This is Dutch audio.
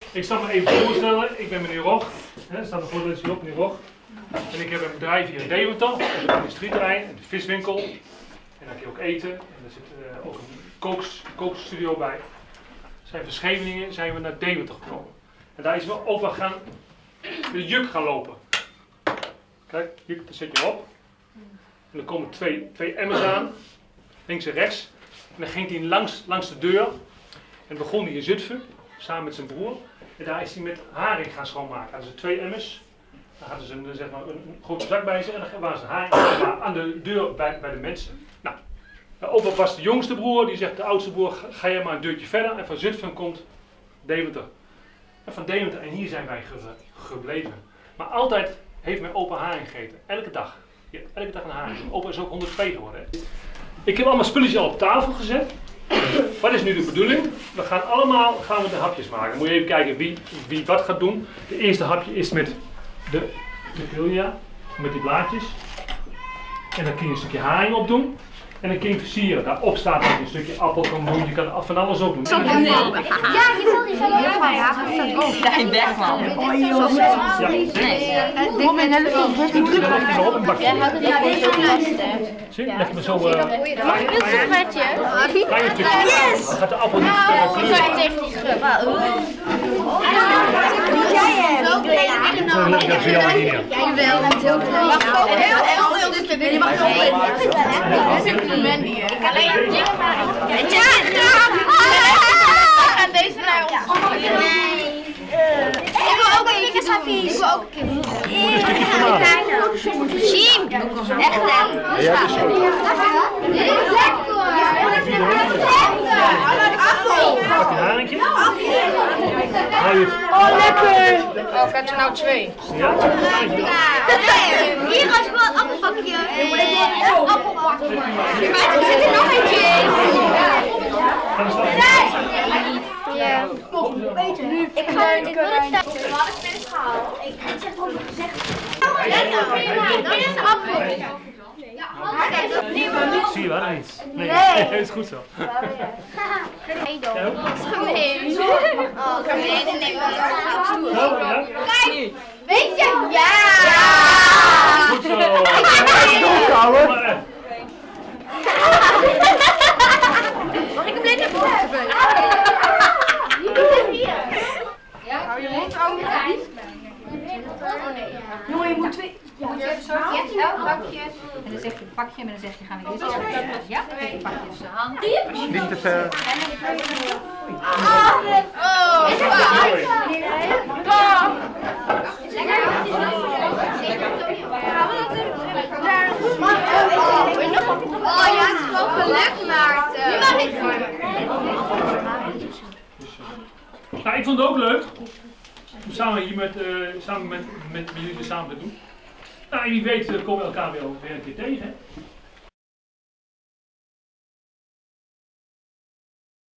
Ik zal me even voorstellen, ik ben meneer Rog. Er staat een voorlezer hier op, meneer Rog. En ik heb een bedrijf hier in Deventer, een industrieterrein, een viswinkel. En dan kun je ook eten. En er zit ook een kookstudio bij. Zijn van Scheveningen zijn we naar Deventer gekomen. En daar is we opa gaan met de juk gaan lopen. Kijk, juk, daar zet je op. En er komen twee emmers aan, links en rechts. En dan ging hij langs de deur. En begon hij in Zutphen, samen met zijn broer. En daar is hij met haring gaan schoonmaken. Dat zijn 2 emmers. Dan hadden ze een grote zak bij zich en dan waren ze haring aan de deur bij de mensen. Nou, opa was de jongste broer, die zegt de oudste broer, ga jij maar een deurtje verder. En van Zutphen komt Deventer. En van Deventer en hier zijn wij gebleven. Maar altijd heeft mijn opa haring gegeten. Elke dag. Ja, elke dag een haring. Opa is ook 102 geworden. Hè. Ik heb allemaal spulletjes al op tafel gezet. Wat is nu de bedoeling? We gaan de hapjes maken. Dan moet je even kijken wie wat gaat doen. De eerste hapje is met de pilja, met die blaadjes. En dan kun je een stukje haring op doen. En dan kun je versieren. Daarop staat een stukje appel, komboen, je kan van alles op doen. Ja, je wil die van mij. Ja, Geen Bergman. Oh joh. Kom in hele Jij houdt het naar deze lijst. Zie je, leg me zo. Mag ik een sigaretje? Yes! Dan gaat de appel niet kleuren. Tegen die schub. Zo leg ik dat voor jou niet meer. Jawel, het is heel klein. Mag ik ook heel dit vind ik. Je mag het ook weten. Ik kan alleen dingen maken. Gaat deze naar ons? Nee. Ik wil ook een keer servies. Ik wil ook een keer. Zien. Echt lekker. Ja, dat is goed. Pak je haringje. Oh, lekker. Oh, ik heb er nou 2. Ja? Hier als wel een appelpakje. Appelpakje. Maar er zit er nog eentje in. Ja. Ik wil het zelf. We hadden het gehaald. Ik heb het gezegd. Dit is de appel. Zie je wel iets? Nee, dat is goed zo. Nee dan. Dat is gemeen. Oh, gemeen. Kijk, weet je? Ja! Goed zo. Mag ik hem net even opzoeken? Hou je mond open. Jongen, je moet 2. Ja, je hebt elk bakje. En dan zeg je pak je en dan zeg je gaan we eerst even. Ja, ik pak je zijn hand. Niet te ver. Oh, is waar? Oh ja, het is gewoon geluk, Maarten. Nu mag ik voor je. Nou, ik vond het ook leuk om samen hier met jullie samen te doen. Nou, en wie weet komen we elkaar weer een keer tegen.